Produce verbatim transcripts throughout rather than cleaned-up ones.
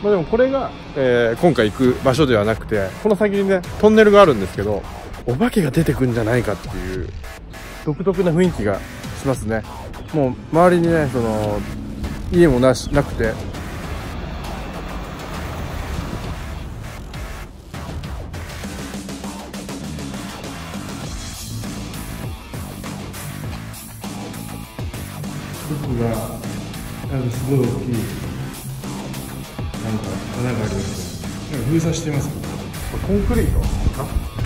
まあでもこれが、えー、今回行く場所ではなくて、この先にねトンネルがあるんですけど、お化けが出てくんじゃないかっていう独特な雰囲気がしますね。もう周りにねその家もなしなくて、僕がなんかすごい大きいなんか穴がありますね。なんか封鎖してます。コンクリートか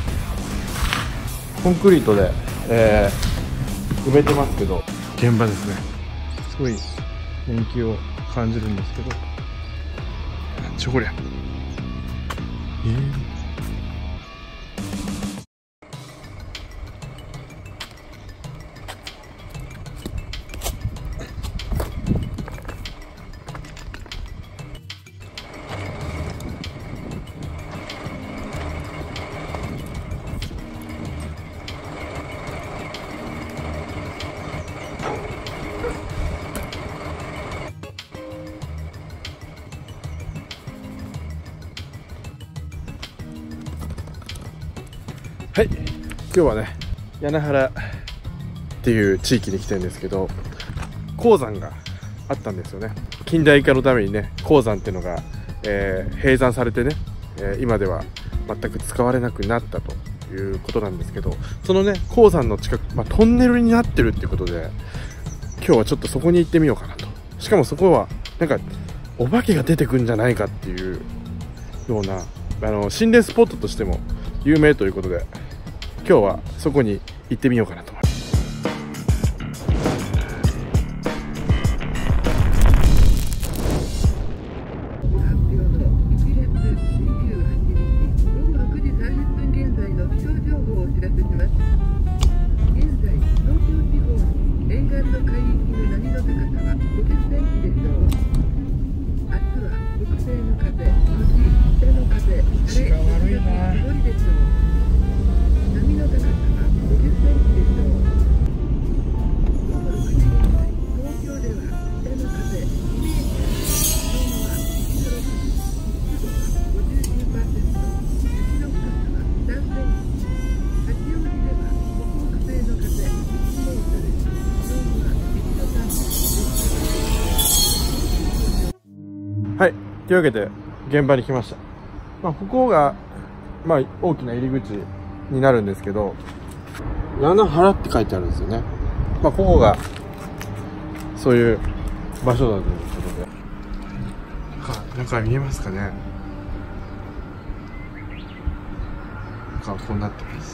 コンクリートで、えー、埋めてますけど、現場ですね。すごい年季を感じるんですけど、なんちょこりゃ。えーはい、今日はね屋根原っていう地域に来てるんですけど、鉱山があったんですよね。近代化のためにね鉱山っていうのが、えー、閉山されてね、えー、今では全く使われなくなったということなんですけど、そのね鉱山の近く、まあ、トンネルになってるっていうことで、今日はちょっとそこに行ってみようかなと。しかもそこはなんかお化けが出てくんじゃないかっていうようなあの心霊スポットとしても有名ということで、今日はそこに行ってみようかなと思います。はい、というわけで現場に来ました。まあ、ここが、まあ、大きな入り口になるんですけど、屋根原って書いてあるんですよね。まあ、ここがそういう場所だということで、中見えますかね。中はこうなってます。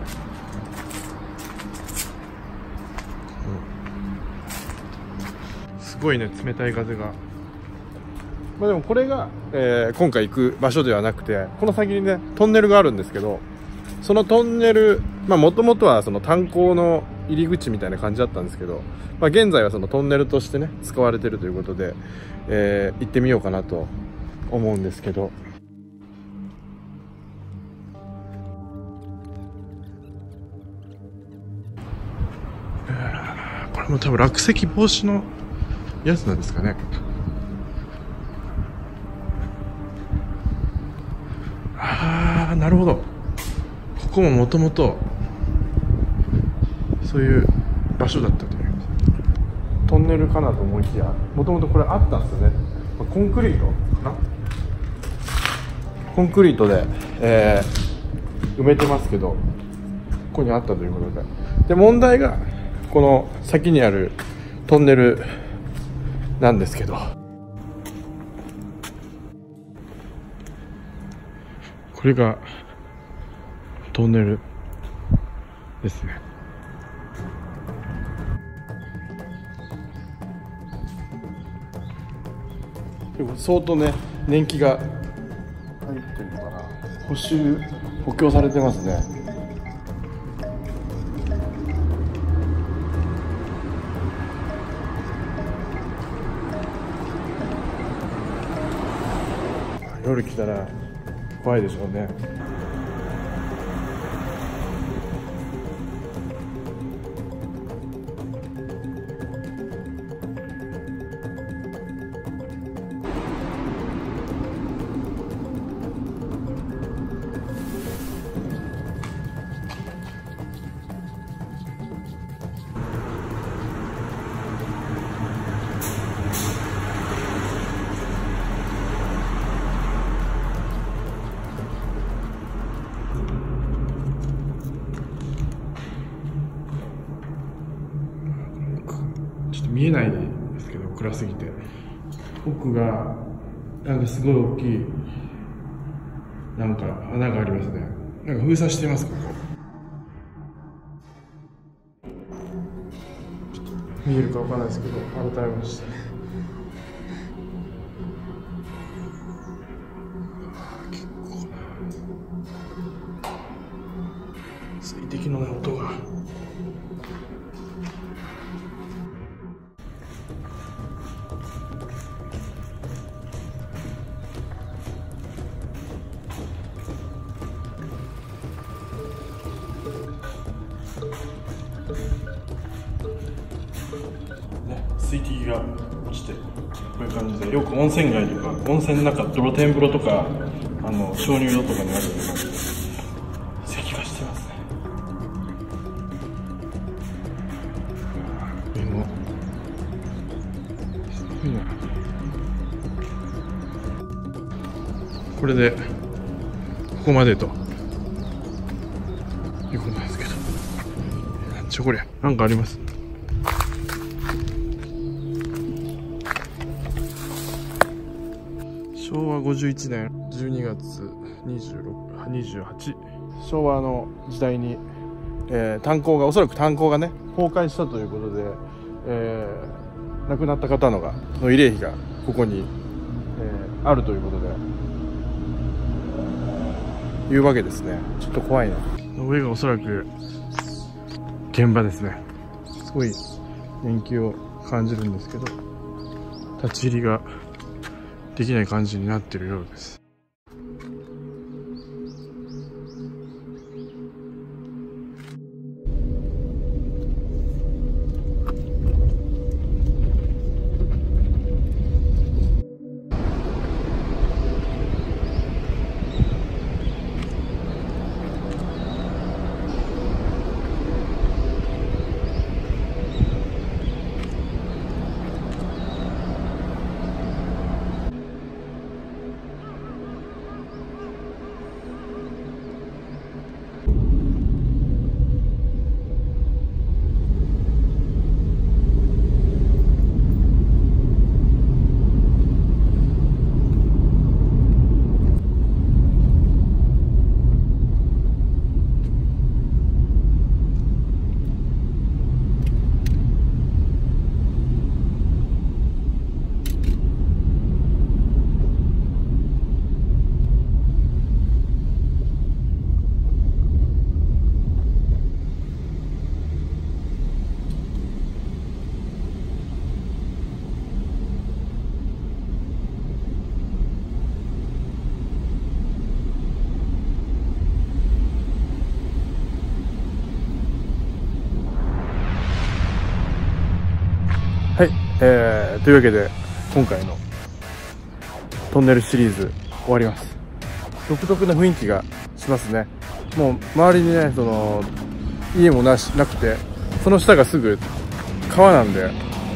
うん、すごいね、冷たい風が。まあでもこれが、えー、今回行く場所ではなくて、この先にねトンネルがあるんですけど、そのトンネル、まあもともとはその炭鉱の入り口みたいな感じだったんですけど、まあ、現在はそのトンネルとしてね使われてるということで、えー、行ってみようかなと思うんですけど、えー、これも多分落石防止のやつなんですかね。ああ、なるほど。ここももともとそういう場所だったというトンネルかなと思いきや、もともとこれあったんですよね。コンクリートかな、コンクリートで、えー、埋めてますけど、ここにあったということで、で問題がこの先にあるトンネルなんですけど、これがトンネルですね。でも相当ね年季が入ってるのかな、補修補強されてますね。夜来たら怖いでしょうね。 見えないんですけど、暗すぎて。奥がなんかすごい大きいなんか穴がありますね。なんか封鎖しています。ここ見えるかわからないですけど、改めまして結構な水滴の、ね、音が。水滴が落ちて、こういう感じで、よく温泉街とか温泉の中、露天風呂とかあの鍾乳洞とかにあるような感じで石がしてますね。上もすごいな。これでここまでということなんですけど、なんちゃこりゃ、なんかあります。しょうわごじゅういちねんじゅうにがつにじゅうろく、にじゅうはち、昭和の時代に、えー、炭鉱がおそらく炭鉱がね崩壊したということで、えー、亡くなった方のがの慰霊碑がここに、えー、あるということでいうわけですね。ちょっと怖いな。上がおそらく現場ですね。すごい年季を感じるんですけど、立ち入りができない感じになっているようです。はい、えー、というわけで今回のトンネルシリーズ終わります。独特な雰囲気がしますね。もう周りにね、その家もなしなくて、その下がすぐ川なんでね、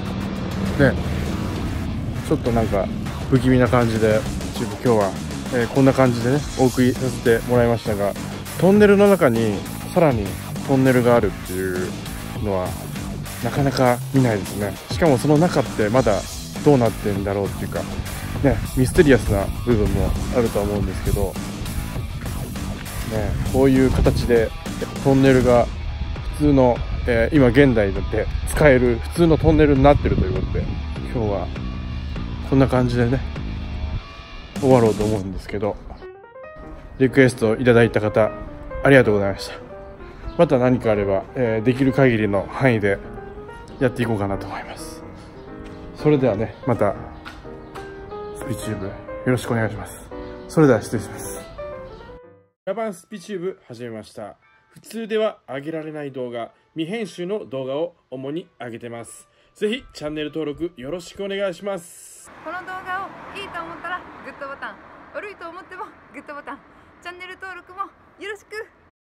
ちょっとなんか不気味な感じで、ちょっと今日は、えー、こんな感じでねお送りさせてもらいましたが、トンネルの中にさらにトンネルがあるっていうのはなかなか見ないですね。しかもその中ってまだどうなってんだろうっていうかね、ミステリアスな部分もあるとは思うんですけど、ね、こういう形でトンネルが普通の、えー、今現代で使える普通のトンネルになってるということで、今日はこんな感じでね終わろうと思うんですけど、リクエストいただいた方ありがとうございました。また何かあれば、えー、できる限りの範囲でやっていこうかなと思います。それではね、またスピチューブよろしくお願いします。それでは失礼します。ジャパンスピチューブ始めました。普通では上げられない動画、未編集の動画を主に上げてます。ぜひチャンネル登録よろしくお願いします。 この動画をいいと思ったらグッドボタン、悪いと思ってもグッドボタン、チャンネル登録もよろしく。